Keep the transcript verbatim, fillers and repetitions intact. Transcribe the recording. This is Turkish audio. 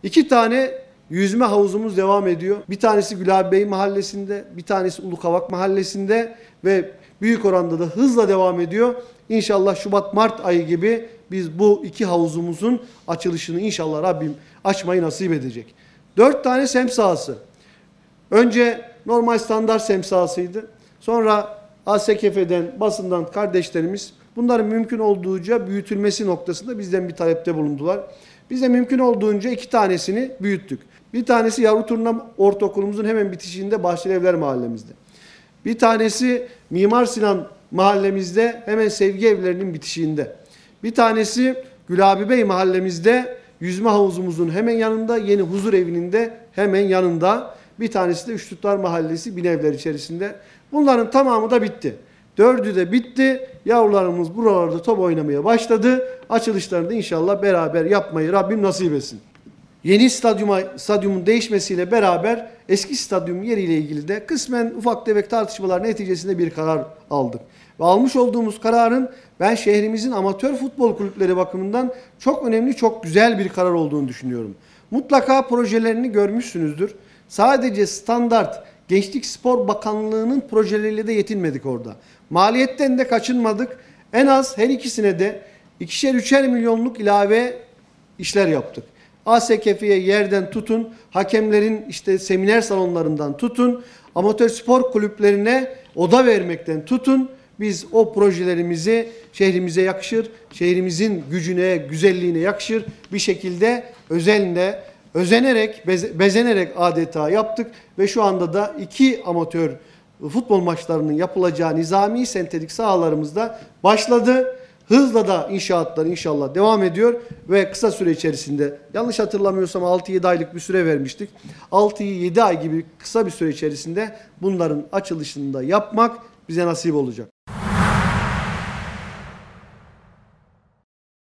İki tane yüzme havuzumuz devam ediyor. Bir tanesi Gülabi Bey mahallesinde, bir tanesi Ulukavak mahallesinde ve büyük oranda da hızla devam ediyor. İnşallah Şubat-Mart ayı gibi biz bu iki havuzumuzun açılışını inşallah Rabbim açmayı nasip edecek. Dört tane sem sahası. Önce normal standart sem sahasıydı. Sonra A S K F'den, basından kardeşlerimiz bunların mümkün olduğunca büyütülmesi noktasında bizden bir talepte bulundular. Biz de mümkün olduğunca iki tanesini büyüttük. Bir tanesi Yavru Turna Ortaokulumuzun hemen bitişiğinde Bahçelievler mahallemizde. Bir tanesi Mimar Sinan mahallemizde hemen Sevgi Evlerinin bitişiğinde. Bir tanesi Gülabi Bey mahallemizde yüzme havuzumuzun hemen yanında, Yeni Huzur Evi'nin de hemen yanında. Bir tanesi de Üçtutlar Mahallesi Binevler içerisinde. Bunların tamamı da bitti. Dördü de bitti. Yavrularımız buralarda top oynamaya başladı. Açılışlarını da inşallah beraber yapmayı Rabbim nasip etsin. Yeni stadyuma, stadyumun değişmesiyle beraber eski stadyum yeriyle ilgili de kısmen ufak tefek tartışmalar neticesinde bir karar aldık. Ve almış olduğumuz kararın ben şehrimizin amatör futbol kulüpleri bakımından çok önemli, çok güzel bir karar olduğunu düşünüyorum. Mutlaka projelerini görmüşsünüzdür. Sadece standart Gençlik Spor Bakanlığı'nın projeleriyle de yetinmedik orada. Maliyetten de kaçınmadık. En az her ikisine de ikişer üçer milyonluk ilave işler yaptık. A S K F'ye yerden tutun, hakemlerin işte seminer salonlarından tutun, amatör spor kulüplerine oda vermekten tutun. Biz o projelerimizi şehrimize yakışır, şehrimizin gücüne, güzelliğine yakışır bir şekilde özenle, özenerek, beze, bezenerek adeta yaptık. Ve şu anda da iki amatör futbol maçlarının yapılacağı nizami sentetik sahalarımızda başladı. Hızla da inşaatlar inşallah devam ediyor ve kısa süre içerisinde, yanlış hatırlamıyorsam altı yedi aylık bir süre vermiştik. altı yedi ay gibi kısa bir süre içerisinde bunların açılışını da yapmak bize nasip olacak.